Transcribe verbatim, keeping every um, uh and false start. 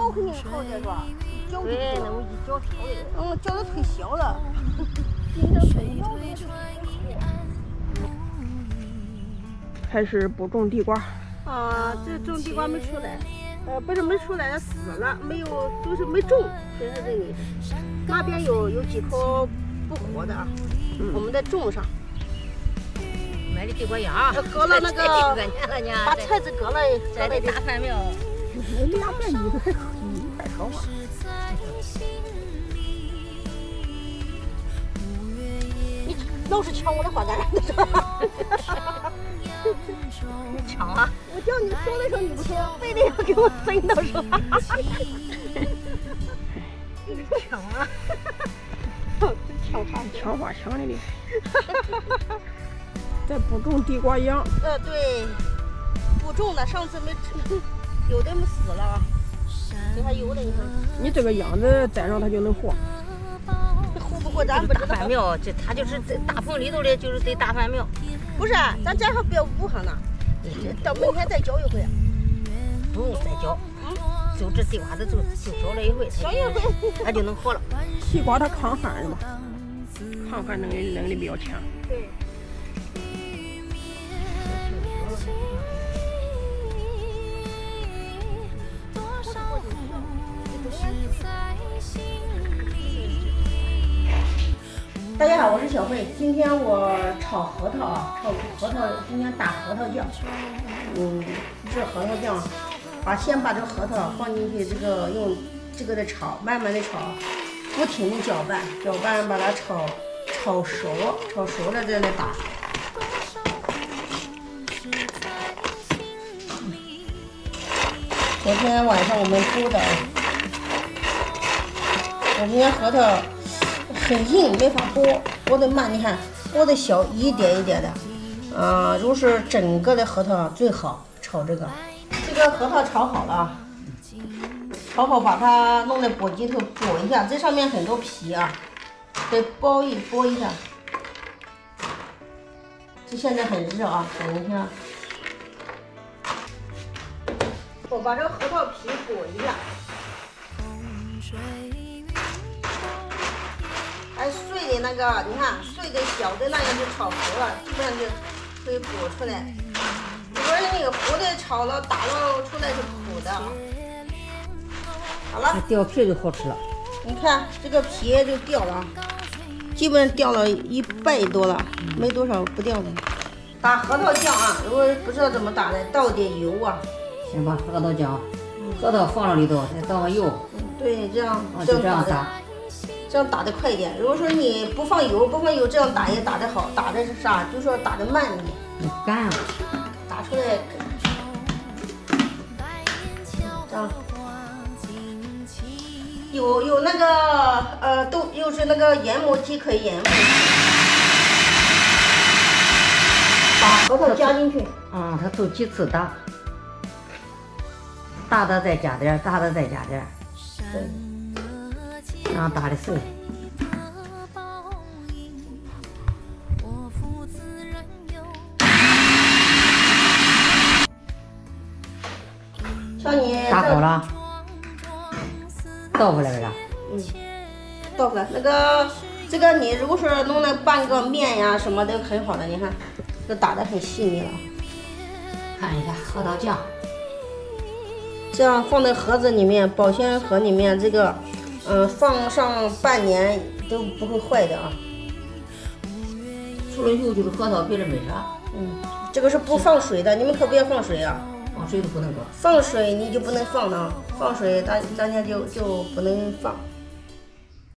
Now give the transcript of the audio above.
搅肯定好点是吧？搅对，那么一搅挑的。 嗯，搅的忒小了。 开始不种地瓜。 啊，这种地瓜没出来，呃，不是没出来，它死了，没有，就是没种，现在这里。那边有有几棵不活的啊，嗯、我们再种上。 买的地瓜秧， 割了那个， 年了呢， 把菜籽割了， 摘的大饭苗。 那两面你都还可以，还好吧？ 你老是抢我的话干啥？ 你抢啊！ 我叫你说的时候你不说，非得要给我分到手。 抢啊！ 抢啥？ 抢话抢的厉害。再不种地瓜秧。 呃，对，不种了，上次没吃，有的没死了，这还有的你看。 你这个秧子栽上它就能活。 活不活咱不知道。 大饭苗，这它就是在大棚里头的，就是对大饭苗。 不是，咱这还别捂上呢，到明天再浇一回。 不用再浇，就这地瓜子就就浇了一回， 浇一回它就能活了。 西瓜它抗旱是吧？抗旱能力能力比较强。 对。大家好，我是小慧。今天我炒核桃啊，炒核桃，今天打核桃酱。嗯，这核桃酱，把先把这个核桃放进去，这个用这个的炒，慢慢的炒，不停的搅拌，搅拌把它炒炒熟，炒熟了再来打。昨天晚上我们剥的，我们家核桃很硬，没法剥，剥得慢。你看，剥得小，一点一点的。啊、呃，如果是整个的核桃最好炒这个。这个核桃炒好了，炒好把它弄在簸箕头裹一下，这上面很多皮啊，得剥一剥一下。这现在很热啊，等一下。我把这个核桃皮裹一下，哎，碎的那个，你看碎的小的那样就炒熟了，基本上就可以剥出来。如果那个糊的炒了打了出来是苦的。好了， 掉皮就好吃了。 你看这个皮就掉了，基本上掉了一半多了，没多少不掉的。打核桃酱啊，如果不知道怎么打的，倒点油啊。 先把核桃酱，核桃放到里头，再倒上油。 对，这样啊，就这样打， 这样打的快一点。如果说你不放油，不放油，这样打也打得好，打的是啥？就说打的慢一点。 你干啊， 打出来，这样。有有那个呃，都又是那个研磨机可以研磨。把核桃加进去。 嗯，它头几次打。大的再加点，大的再加点，对，然后打的碎。 像你打好了，倒回来了啥？ 嗯，倒回来。那个这个你如果说弄了半个面呀什么的很好的，你看这打的很细腻了。 看一下核桃酱。 这样放在盒子里面，保鲜盒里面，这个，嗯、呃，放上半年都不会坏的啊。 除了油就是核桃，别的没啥。 嗯，这个是不放水的，你们可不要放水啊。 放水都不能放。 放水你就不能放了，放水大大家就就不能放。